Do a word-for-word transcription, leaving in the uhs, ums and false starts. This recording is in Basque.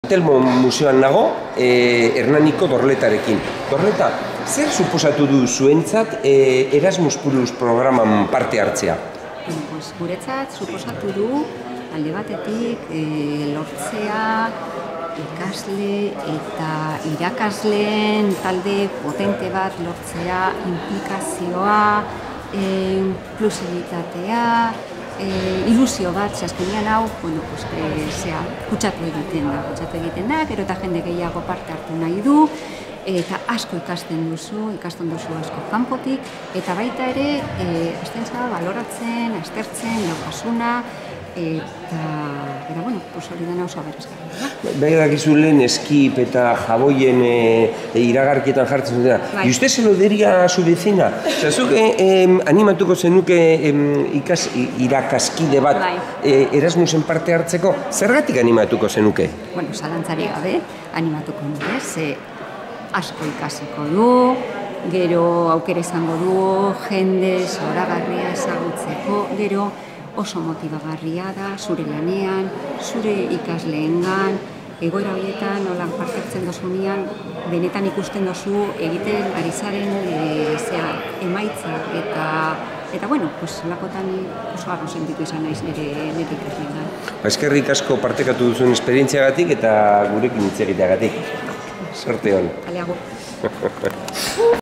Telmo museoan nago, eh, Hernaniko Dorletarekin. Dorleta, zer suposatu du zuentzat eh, Erasmus Plus programan parte hartzea? Bueno, pues, guretzat suposatu du alde batetik eh, lortzea ikasle eta irakasleen talde potente bat lortzea, implikazioa, eh, inklusibitatea, Eh, ilusio bat, azkenean hau, bueno, pues, eh, zea, kutsatu egiten da, kutsatu egiten da, gero eta jende gehiago parte hartu nahi du, eta asko ikasten duzu, ikasten duzu asko kanpotik, eta baita ere, eh, hasten zara baloratzen, aztertzen, daukasuna, eta, eta bueno, pues hori dena oso aberasgarria. Bai dakizu lehen eskip eta jaboien e, e, iragarkietan jartzen dutena. Bai. Y usted se lo diría a su vecina? Osea, zuk eh, animatuko zenuke eh, ikas, irakaskide bat Bai. eh, Erasmusen parte hartzeko? Zergatik animatuko zenuke? Bueno, zalantzari gabe, animatuko nuke, ze asko ikasiko du, gero aukera izango du, jende zoragarria ezagutzeko, gero oso motibagarria da, zure lanean, zure ikasleengan, egoera horietan, nolan parte hartzen dozunean, benetan ikusten dozu egiten ari zaren e, zea, emaitza eta eta bueno, pues lakotan oso arro sentitu izan naiz nire nire ikasleengan. Eskerrik asko partekatu duzuen esperientziagatik eta gurekin hitz egiteagatik. Sorte hon. Kale agur.